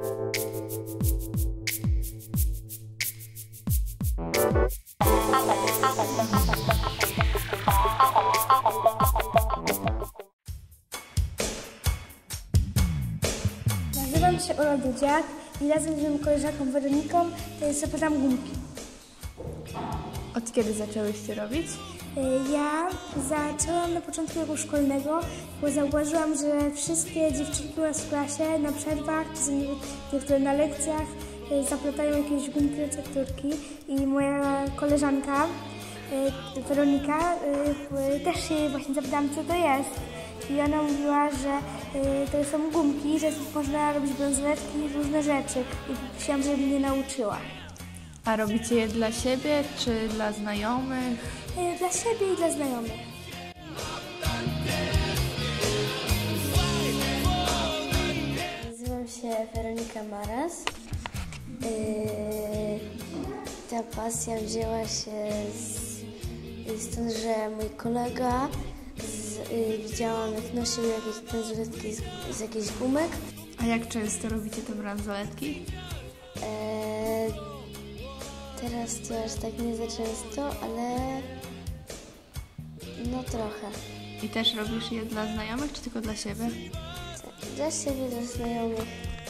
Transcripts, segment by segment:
Nazywam się Ola Dudziak i razem z moją koleżanką Weroniką zapytam gumki. Od kiedy zaczęłyście robić? Ja zaczęłam na początku roku szkolnego, bo zauważyłam, że wszystkie dziewczynki u nas w klasie na przerwach, czy niektóre na lekcjach zaplatają jakieś gumki recepturki i moja koleżanka Weronika też się właśnie zapytałam, co to jest. I ona mówiła, że to są gumki, że można robić bransoletki i różne rzeczy. I prosiłam, żeby mnie nauczyła. A robicie je dla siebie czy dla znajomych? Dla siebie i dla znajomych. Nazywam się Weronika Maras. Ta pasja wzięła się stąd, że mój kolega widziałam, jak nosił jakieś bransoletki z jakichś gumek. A jak często robicie te bransoletki? Teraz to aż tak nie za często, ale no trochę. I też robisz je dla znajomych, czy tylko dla siebie? Dla siebie, dla znajomych.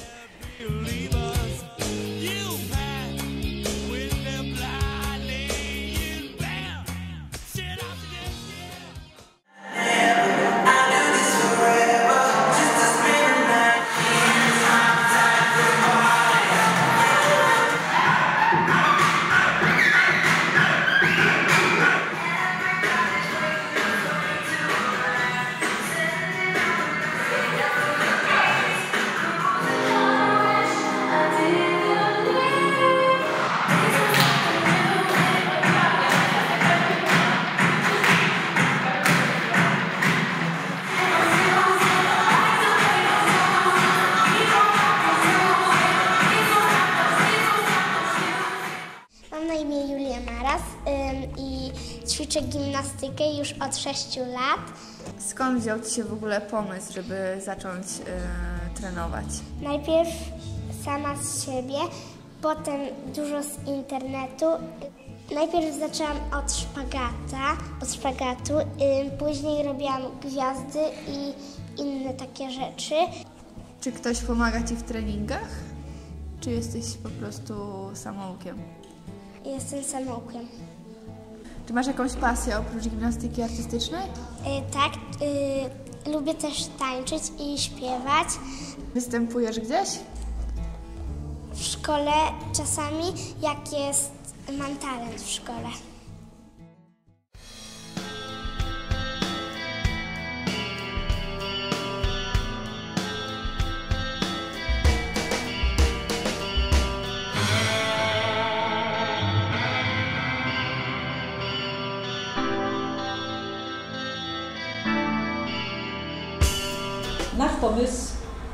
Mam na imię Julia Maras i ćwiczę gimnastykę już od 6 lat. Skąd wziął Ci się w ogóle pomysł, żeby zacząć trenować? Najpierw sama z siebie, potem dużo z internetu. Najpierw zaczęłam od szpagatu, później robiłam gwiazdy i inne takie rzeczy. Czy ktoś pomaga Ci w treningach? Czy jesteś po prostu samoukiem? Jestem samoukiem. Czy masz jakąś pasję oprócz gimnastyki artystycznej? Tak, lubię też tańczyć i śpiewać. Występujesz gdzieś? W szkole czasami, jak mam talent w szkole. Nasz pomysł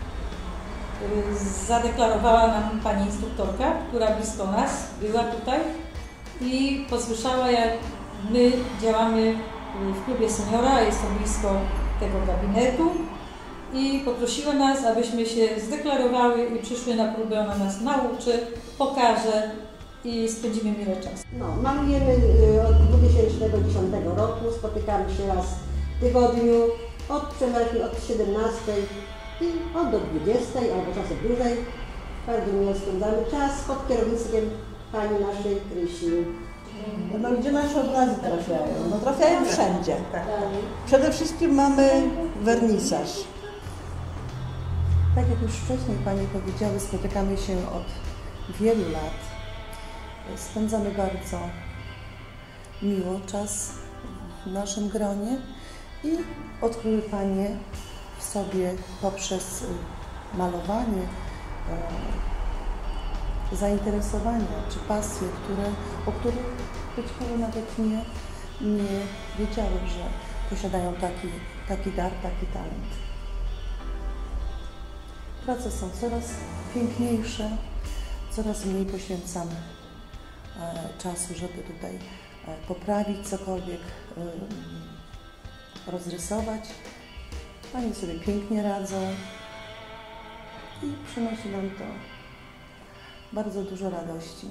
zadeklarowała nam pani instruktorka, która blisko nas była tutaj i posłyszała, jak my działamy w klubie seniora, jest to blisko tego gabinetu, i poprosiła nas, abyśmy się zdeklarowały i przyszły na próbę. Ona nas nauczy, pokaże i spędzimy miłe czas. Malujemy od 2010 roku, spotykamy się raz w tygodniu, od 17 i od do 20 albo czasem dłużej. Bardzo miło spędzamy czas pod kierownictwem pani naszej Krysi. No gdzie nasze obrazy trafiają? No trafiają wszędzie. Przede wszystkim mamy wernisaż. Tak jak już wcześniej pani powiedziały, spotykamy się od wielu lat. Spędzamy bardzo miło czas w naszym gronie i odkryły panie w sobie poprzez malowanie zainteresowania czy pasje, o których być może nawet nie wiedziały, że posiadają taki dar, taki talent. Prace są coraz piękniejsze, coraz mniej poświęcamy czasu, żeby tutaj poprawić cokolwiek, rozrysować. Panie sobie pięknie radzą i przynosi nam to bardzo dużo radości.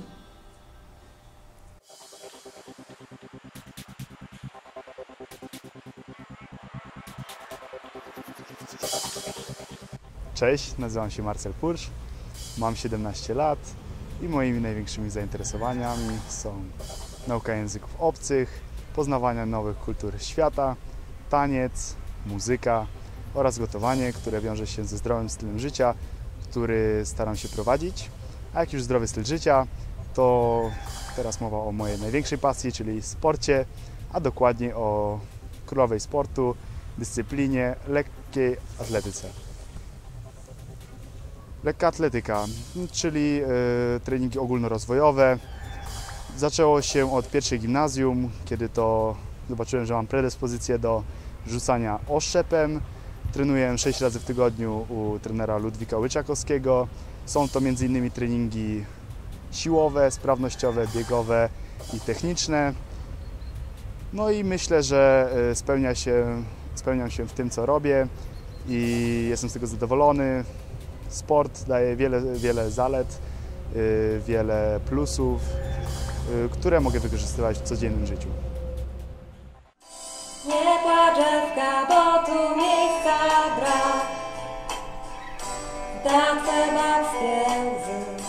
Cześć, nazywam się Marcel Pursz, mam 17 lat i moimi największymi zainteresowaniami są nauka języków obcych, poznawanie nowych kultur świata, taniec, muzyka oraz gotowanie, które wiąże się ze zdrowym stylem życia, który staram się prowadzić. A jak już zdrowy styl życia, to teraz mowa o mojej największej pasji, czyli sporcie, a dokładnie o królowej sportu, dyscyplinie lekkiej atletyce. Lekka atletyka, czyli treningi ogólnorozwojowe. Zaczęło się od pierwszej gimnazjum, kiedy to zobaczyłem, że mam predyspozycję do rzucania oszczepem. Trenuję 6 razy w tygodniu u trenera Ludwika Łyczakowskiego. Są to m.in. treningi siłowe, sprawnościowe, biegowe i techniczne. No i myślę, że spełniam się w tym, co robię i jestem z tego zadowolony. Sport daje wiele zalet, wiele plusów, które mogę wykorzystywać w codziennym życiu. Nie płacz, dziewka, bo tu miejsca brak. Da twe babskie łzy.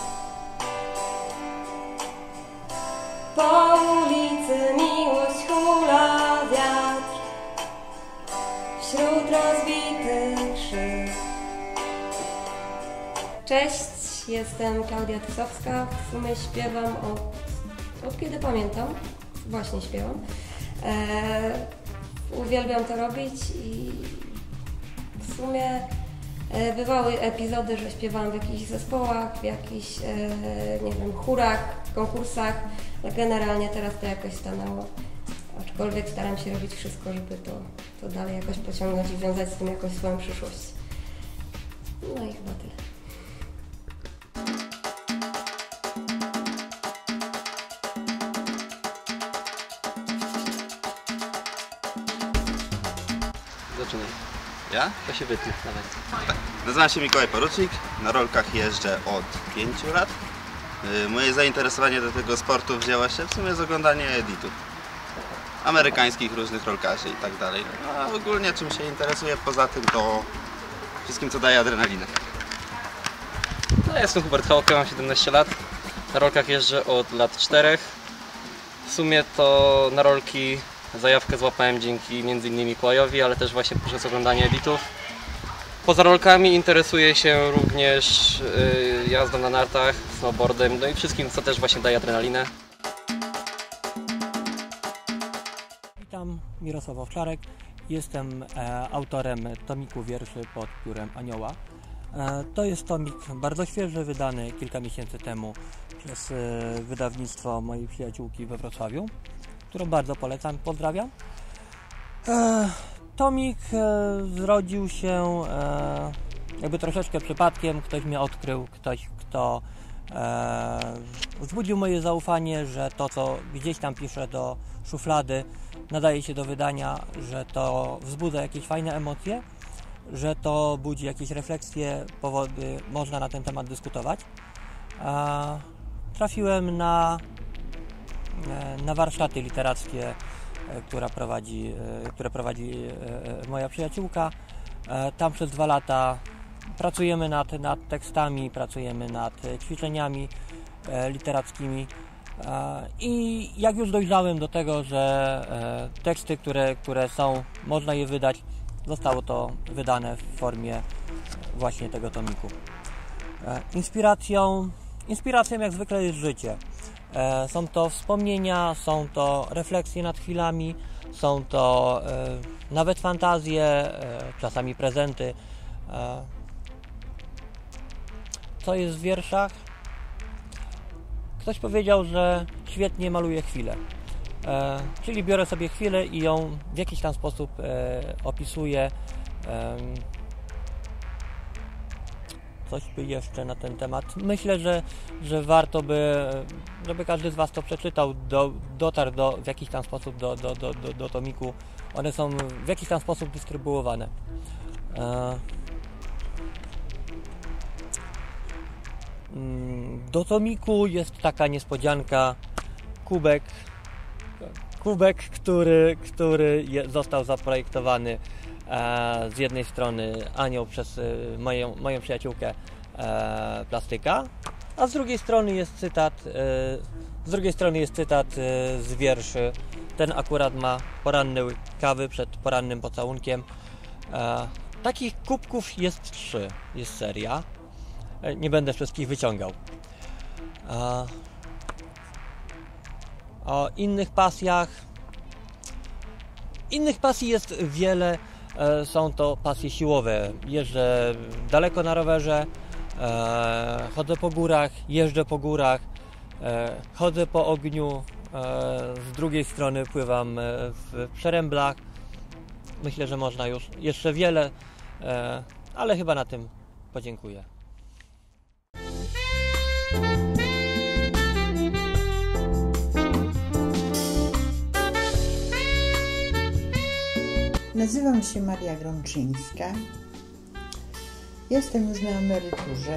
Po ulicy miłość hula wiatr wśród rozbitych szyb. Cześć, jestem Klaudia Tysowska. W sumie śpiewam od kiedy pamiętam. Właśnie śpiewam. Uwielbiam to robić i w sumie bywały epizody, że śpiewałam w jakichś zespołach, w jakichś, nie wiem, chórach, konkursach. Ale generalnie teraz to jakoś stanęło. Aczkolwiek staram się robić wszystko, żeby to dalej jakoś pociągnąć i wiązać z tym jakąś swoją przyszłość. No i chyba tyle. Zaczynaj. Ja? To się wytnie nawet. Tak. Nazywam się Mikołaj Porucznik, na rolkach jeżdżę od 5 lat. Moje zainteresowanie do tego sportu wzięło się w sumie z oglądania editów amerykańskich, różnych rolkarzy i tak dalej. A ogólnie czym się interesuję poza tym, to wszystkim, co daje adrenalinę. No, ja jestem Hubert Hałka, mam 17 lat. Na rolkach jeżdżę od lat 4. W sumie to na rolki zajawkę złapałem dzięki m.in. Mikołajowi, ale też właśnie poprzez oglądanie editów. Poza rolkami interesuję się również jazdą na nartach, snowboardem, no i wszystkim, co też właśnie daje adrenalinę. Witam, Mirosław Owczarek. Jestem autorem tomiku wierszy pod piórem Anioła. To jest tomik bardzo świeży, wydany kilka miesięcy temu przez wydawnictwo mojej przyjaciółki we Wrocławiu, którą bardzo polecam, pozdrawiam. Tomik zrodził się jakby troszeczkę przypadkiem, ktoś mnie odkrył, ktoś, kto wzbudził moje zaufanie, że to, co gdzieś tam piszę do szuflady, nadaje się do wydania, że to wzbudza jakieś fajne emocje, że to budzi jakieś refleksje, powody, można na ten temat dyskutować. Trafiłem na warsztaty literackie, które prowadzi moja przyjaciółka. Tam przez 2 lata pracujemy nad tekstami, pracujemy nad ćwiczeniami literackimi i jak już dojrzałem do tego, że teksty, które są, można je wydać, zostało to wydane w formie właśnie tego tomiku. Inspiracją jak zwykle jest życie. Są to wspomnienia, są to refleksje nad chwilami, są to nawet fantazje, czasami prezenty. Co jest w wierszach? Ktoś powiedział, że świetnie maluje chwilę. Czyli biorę sobie chwilę i ją w jakiś tam sposób opisuję. Coś by jeszcze na ten temat. Myślę, że warto by, żeby każdy z Was to przeczytał, dotarł w jakiś tam sposób do tomiku. One są w jakiś tam sposób dystrybuowane. Do tomiku jest taka niespodzianka, kubek, który został zaprojektowany z jednej strony Anią przez moją przyjaciółkę plastyka, a z drugiej strony jest cytat z wierszy. Ten akurat ma poranne łyk kawy przed porannym pocałunkiem. Takich kubków jest 3, jest seria. Nie będę wszystkich wyciągał. O innych pasji jest wiele. Są to pasje siłowe. Jeżdżę daleko na rowerze, chodzę po górach, jeżdżę po górach, chodzę po ogniu, z drugiej strony pływam w przeręblach. Myślę, że można już jeszcze wiele, ale chyba na tym podziękuję. Nazywam się Maria Grączyńska. Jestem już na emeryturze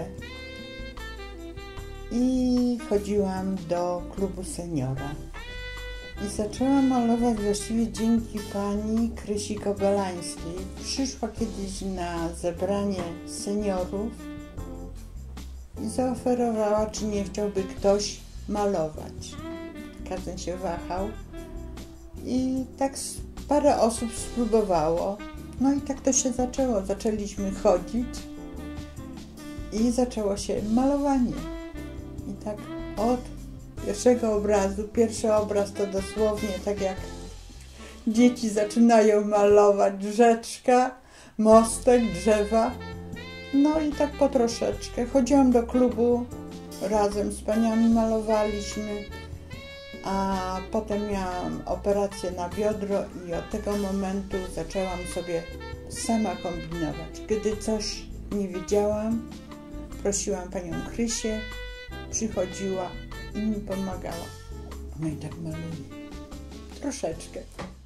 i chodziłam do klubu seniora. I zaczęłam malować właściwie dzięki pani Krysi Kobelańskiej. Przyszła kiedyś na zebranie seniorów i zaoferowała, czy nie chciałby ktoś malować. Każdy się wahał i tak parę osób spróbowało. No i tak to się zaczęło. Zaczęliśmy chodzić i zaczęło się malowanie. I tak od pierwszego obrazu, pierwszy obraz to dosłownie tak jak dzieci zaczynają malować, rzeczka, mostek, drzewa. No i tak po troszeczkę. Chodziłam do klubu, razem z paniami malowaliśmy, a potem miałam operację na biodro i od tego momentu zaczęłam sobie sama kombinować. Gdy coś nie wiedziałam, prosiłam panią Krysię, przychodziła i mi pomagała. No i tak maluję. Troszeczkę.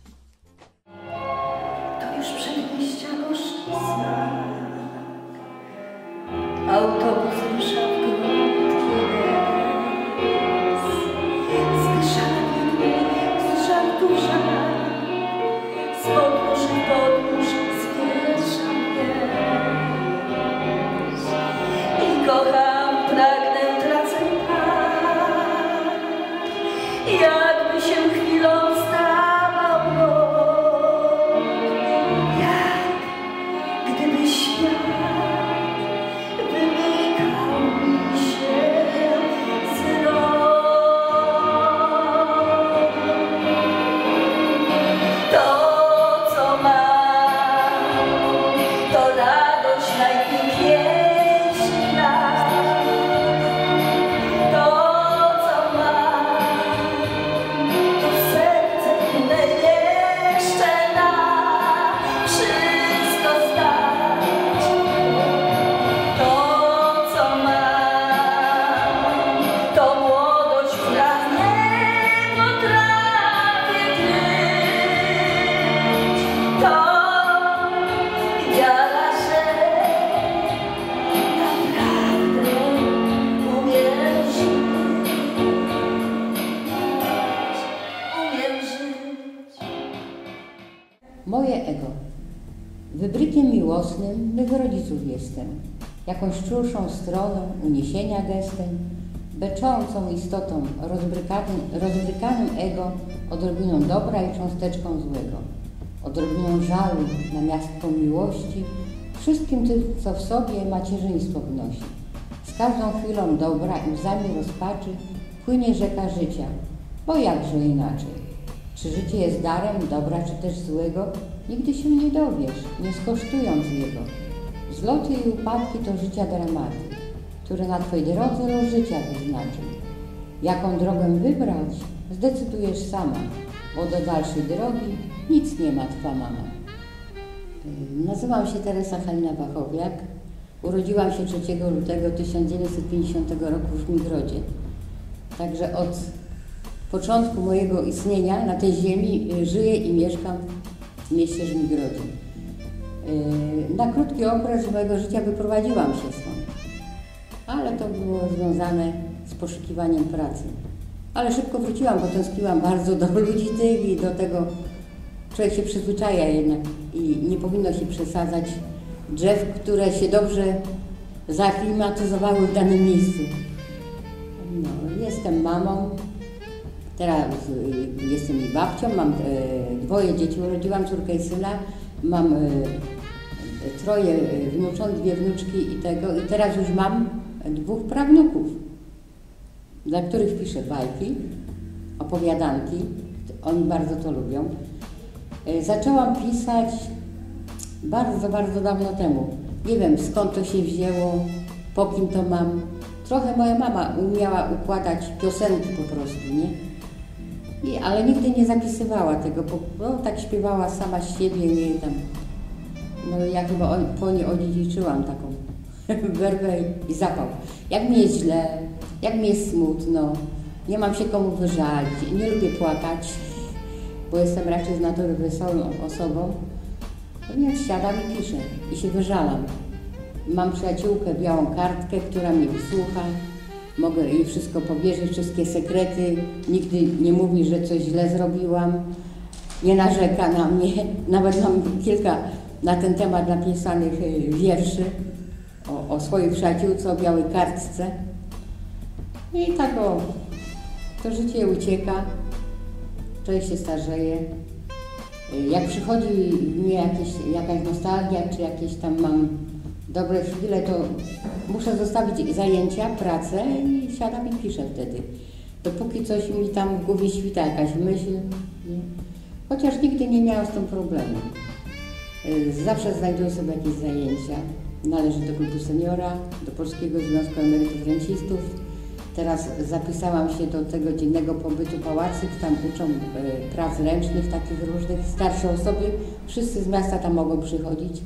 To już przedmieścia gorzki smak. Autobus rusza w krótki les. Zdyszany z żartu żal. Z podróży w podróż zwieszam wieś. I kocham, pragnę, tracę tak. Jakby się chwilą stawał rok. Jak gdyby świat wymykał mi się z rąk. To, co mam, to radość najpiękniejszych lat. To, co mam, to serce inne jeszcze na wszystko stać. To, co mam, to młodość, która nie potrafię kryć. To wiara, że naprawdę umiem żyć. Umiem żyć. Moje ego. Wybrykiem miłosnym mych rodziców jestem, jakąś czulszą stroną uniesienia gestem, beczącą istotą rozbrykanym ego, odrobiną dobra i cząsteczką złego, odrobiną żalu na miastko miłości, wszystkim tym, co w sobie macierzyństwo wnosi. Z każdą chwilą dobra i łzami rozpaczy płynie rzeka życia, bo jakże inaczej? Czy życie jest darem dobra, czy też złego? Nigdy się nie dowiesz, nie skosztując jego. Wzloty i upadki to życia dramaty, które na Twojej drodze los życia wyznaczy. Jaką drogę wybrać, zdecydujesz sama, bo do dalszej drogi nic nie ma Twa mama. Nazywam się Teresa Halina Wachowiak. Urodziłam się 3 lutego 1950 roku w Żmigrodzie. Także od początku mojego istnienia na tej ziemi żyję i mieszkam w mieście Żmigrodzie. Na krótki okres mojego życia wyprowadziłam się stąd, ale to było związane z poszukiwaniem pracy. Ale szybko wróciłam, bo tęskniłam bardzo do ludzi tych i do tego, człowiek się przyzwyczaja jednak i nie powinno się przesadzać drzew, które się dobrze zaaklimatyzowały w danym miejscu. No, jestem mamą, teraz jestem i babcią, mam 2 dzieci, urodziłam córkę i syna, mam 3 wnucząt, 2 wnuczki i teraz już mam 2 prawnuków, dla których piszę bajki, opowiadanki, oni bardzo to lubią. Zaczęłam pisać bardzo, bardzo dawno temu. Nie wiem, skąd to się wzięło, po kim to mam. Trochę moja mama umiała układać piosenki po prostu, nie? Ale nigdy nie zapisywała tego, bo tak śpiewała sama z siebie, nie tam. No ja chyba po niej odziedziczyłam taką werwę i zapał. Jak mi jest źle, jak mi jest smutno, nie mam się komu wyżalić, nie lubię płakać, bo jestem raczej z natury wesołą osobą, więc siadam i piszę i się wyżalam. Mam przyjaciółkę, białą kartkę, która mnie wysłucha, mogę jej wszystko powierzyć, wszystkie sekrety, nigdy nie mówi, że coś źle zrobiłam, nie narzeka na mnie. Nawet mam kilka na ten temat napisanych wierszy o swojej przyjaciółce, o białej kartce. I tak to życie ucieka, człowiek się starzeje. Jak przychodzi mi jakaś nostalgia, czy jakieś tam mam dobre chwile, to muszę zostawić zajęcia, pracę i siadam i piszę wtedy. Dopóki coś mi tam w głowie świta, jakaś myśl, nie? Chociaż nigdy nie miałam z tym problemu. Zawsze znajduję sobie jakieś zajęcia. Należę do klubu seniora, do Polskiego Związku Emerytów Rencistów. Teraz zapisałam się do tego dziennego pobytu pałacyk, tam uczą prac ręcznych, takich różnych, starsze osoby, wszyscy z miasta tam mogą przychodzić.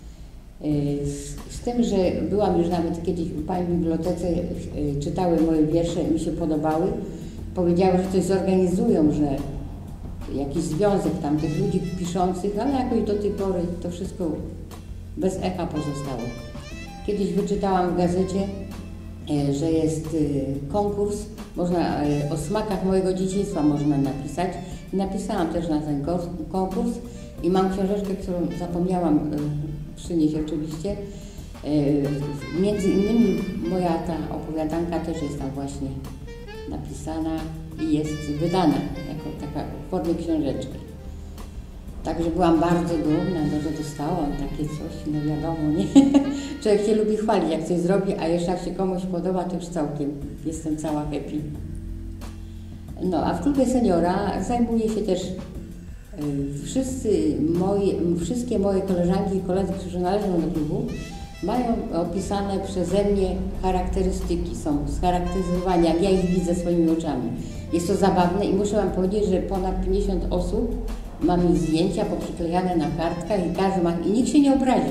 Z tym, że byłam już nawet kiedyś u pani w bibliotece, czytały moje wiersze, mi się podobały, powiedziały, że coś zorganizują, że jakiś związek tam tych ludzi piszących, ale jakoś do tej pory to wszystko bez echa pozostało. Kiedyś wyczytałam w gazecie, że jest konkurs, można o smakach mojego dzieciństwa można napisać. Napisałam też na ten konkurs i mam książeczkę, którą zapomniałam przynieść oczywiście. Między innymi moja ta opowiadanka też jest tam właśnie napisana i jest wydana jako taka w formie książeczki. Także byłam bardzo dumna, że dostałam takie coś, no wiadomo, nie? Człowiek się lubi chwalić, jak coś zrobi, a jeszcze jak się komuś podoba, to już całkiem jestem cała happy. No, a w klubie seniora zajmuję się też wszystkie moje koleżanki i koledzy, którzy należą do klubu, mają opisane przeze mnie charakterystyki, są scharakteryzowane, jak ja ich widzę swoimi oczami. Jest to zabawne i muszę Wam powiedzieć, że ponad 50 osób ma mi zdjęcia poprzyklejane na kartkach i każdy ma, i nikt się nie obraził.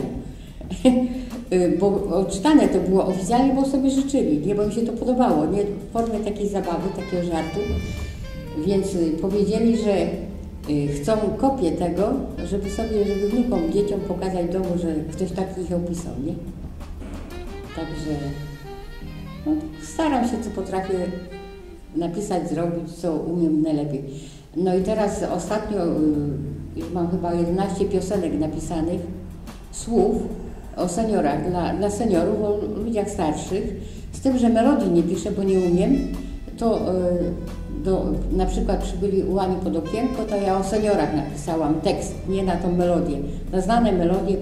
Bo odczytane to było oficjalnie, bo sobie życzyli, nie, bo mi się to podobało, nie, w formie takiej zabawy, takiego żartu. Więc powiedzieli, że chcą kopię tego, żeby wnukom, dzieciom pokazać w domu, że ktoś taki ich opisał, nie? Także no, staram się, co potrafię napisać, zrobić, co umiem najlepiej. No i teraz ostatnio już mam chyba 11 piosenek napisanych, słów o seniorach, dla seniorów, o ludziach starszych, z tym, że melodii nie piszę, bo nie umiem, to na przykład przybyli ułani pod okienko, to ja o seniorach napisałam tekst, nie na tą melodię. Na znane melodie,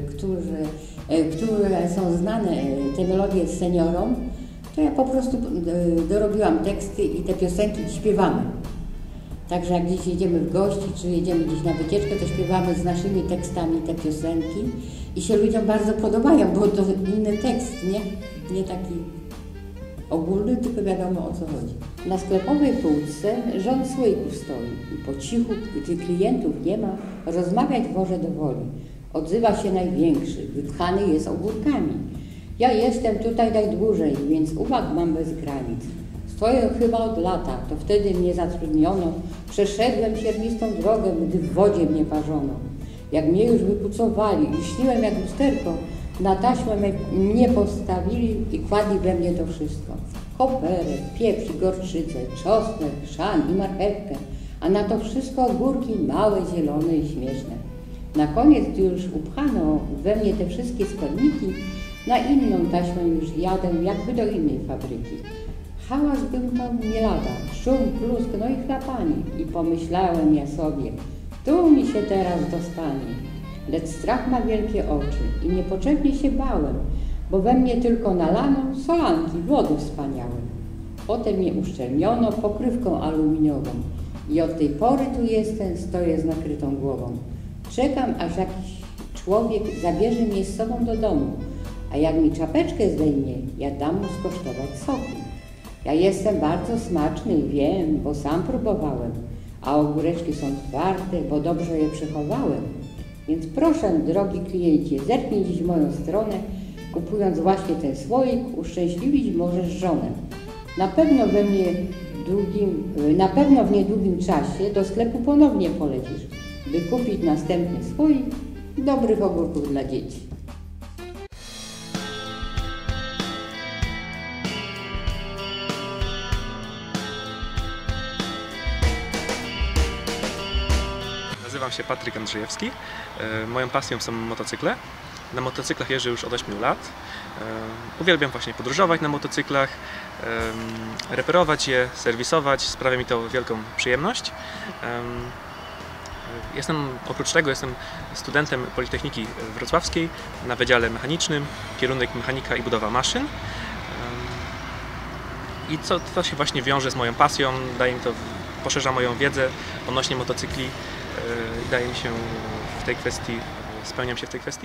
które są znane, te melodie seniorom, to ja po prostu dorobiłam teksty i te piosenki śpiewamy. Także jak gdzieś jedziemy w gości, czy jedziemy gdzieś na wycieczkę, to śpiewamy z naszymi tekstami te piosenki i się ludziom bardzo podobają, bo to inny tekst, nie taki ogólny, tylko wiadomo, o co chodzi. Na sklepowej półce rząd słoików stoi i po cichu, gdy klientów nie ma, rozmawiać może do woli. Odzywa się największy, wypchany jest ogórkami. Ja jestem tutaj najdłużej, więc uwag mam bez granic. Stoję chyba od lata, to wtedy mnie zatrudniono. Przeszedłem siernistą drogę, gdy w wodzie mnie parzono. Jak mnie już wypucowali i śniłem jak lusterko, Na taśmę mnie postawili i kładli we mnie to wszystko. Koperek, pieprz, gorczycę, czosnek, chrzan i marchewkę, a na to wszystko ogórki małe, zielone i śmieszne. Na koniec, gdy już upchano we mnie te wszystkie składniki, na inną taśmę już jadę jakby do innej fabryki. Hałas był tam nie lada, szum, plusk, no i chlapanie. I pomyślałem ja sobie, tu mi się teraz dostanie. Lecz strach ma wielkie oczy i niepotrzebnie się bałem, bo we mnie tylko nalano solanki, wody wspaniałe. Potem mnie uszczelniono pokrywką aluminiową i od tej pory tu jestem, stoję z nakrytą głową. Czekam, aż jakiś człowiek zabierze mnie z sobą do domu, a jak mi czapeczkę zdejmie, ja dam mu skosztować soku. Ja jestem bardzo smaczny, wiem, bo sam próbowałem, a ogóreczki są twarde, bo dobrze je przechowałem. Więc proszę, drogi kliencie, zerknij dziś w moją stronę, kupując właśnie ten słoik, uszczęśliwić możesz żonę. Na pewno w niedługim czasie do sklepu ponownie polecisz, by kupić następny słoik dobrych ogórków dla dzieci. Nazywam się Patryk Andrzejewski. Moją pasją są motocykle. Na motocyklach jeżdżę już od 8 lat. Uwielbiam właśnie podróżować na motocyklach, reperować je, serwisować. Sprawia mi to wielką przyjemność. Oprócz tego jestem studentem Politechniki Wrocławskiej na Wydziale Mechanicznym, kierunek mechanika i budowa maszyn. I to się właśnie wiąże z moją pasją, poszerza moją wiedzę odnośnie motocykli. Daje mi się w tej kwestii, spełniam się w tej kwestii.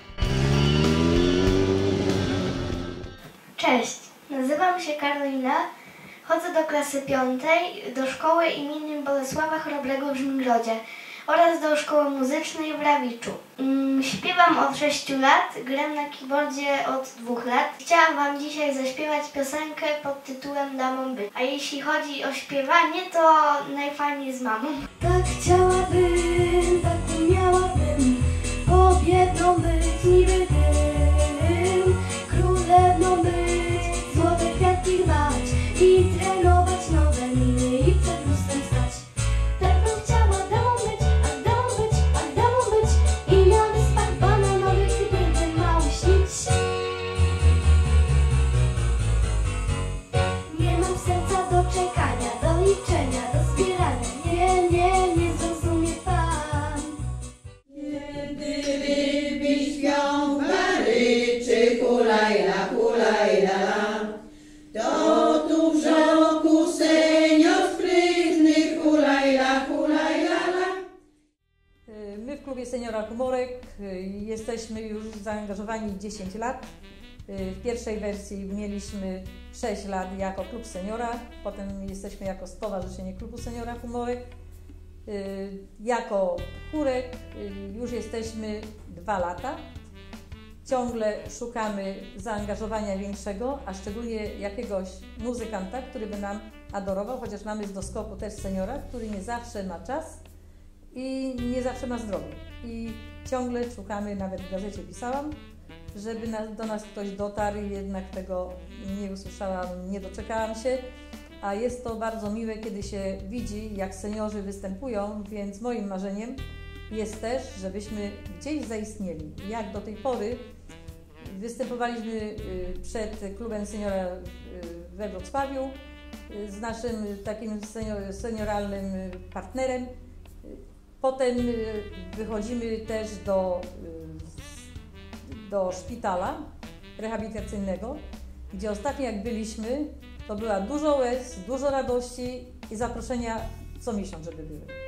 Cześć, nazywam się Karolina, chodzę do klasy 5 do szkoły imienia Bolesława Chrobrego w Żmigrodzie oraz do szkoły muzycznej w Rawiczu. Śpiewam od 6 lat, gram na keyboardzie od 2 lat. Chciałam Wam dzisiaj zaśpiewać piosenkę pod tytułem Damą być. A jeśli chodzi o śpiewanie, to najfajniej z mamą. Tak chciałabym, tak umiałabym, kobietą być niby dym, królewną być, złote kwiatki rwać i trenować nowe miny i przed lustrem stać. Tak bym chciała damą być, a damą być, a damą być i na wyspach bananowych będę mało śnić. Nie mam serca do czekania, do liczenia, do zbierania. Nie zrozumie Pan. Kiedy ryby śpią, baryczy hulajla, hulajla, to tu w żołku senior sprytny hulajla, hulajla. My w klubie Seniora Humorek jesteśmy już zaangażowani 10 lat. W pierwszej wersji mieliśmy 6 lat jako klub seniora, potem jesteśmy jako Stowarzyszenie Klubu Seniora Humorek. Jako chórek już jesteśmy 2 lata. Ciągle szukamy zaangażowania większego, a szczególnie jakiegoś muzykanta, który by nam adorował, chociaż mamy z doskoku też seniora, który nie zawsze ma czas i nie zawsze ma zdrowie. I ciągle szukamy, nawet w gazecie pisałam, żeby do nas ktoś dotarł, jednak tego nie usłyszałam, nie doczekałam się. A jest to bardzo miłe, kiedy się widzi, jak seniorzy występują, więc moim marzeniem jest też, żebyśmy gdzieś zaistnieli. Jak do tej pory występowaliśmy przed klubem seniora we Wrocławiu z naszym takim senioralnym partnerem. Potem wychodzimy też do szpitala rehabilitacyjnego, gdzie ostatnio jak byliśmy, to była dużo łez, dużo radości i zaproszenia co miesiąc, żeby były.